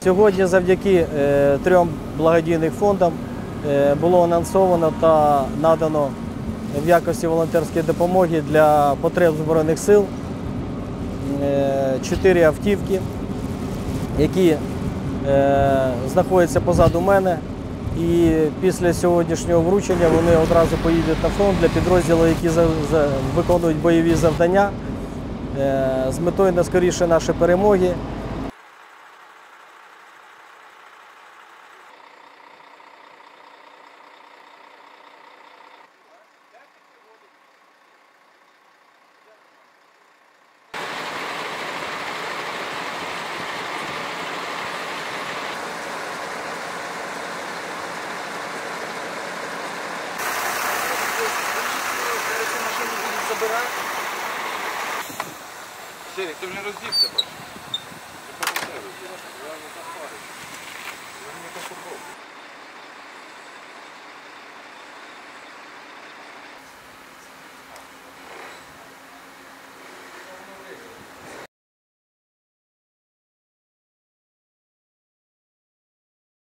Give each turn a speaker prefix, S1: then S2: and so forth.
S1: Сьогодні завдяки трьом благодійним фондам було анонсовано та надано в якості волонтерської допомоги для потреб Збройних сил 4 автівки, які знаходяться позаду мене. І після сьогоднішнього вручення вони одразу поїдуть на фронт для підрозділів, які виконують бойові завдання з метою найскоріше нашої перемоги.
S2: Серик, ти вже роздівся, бачиш?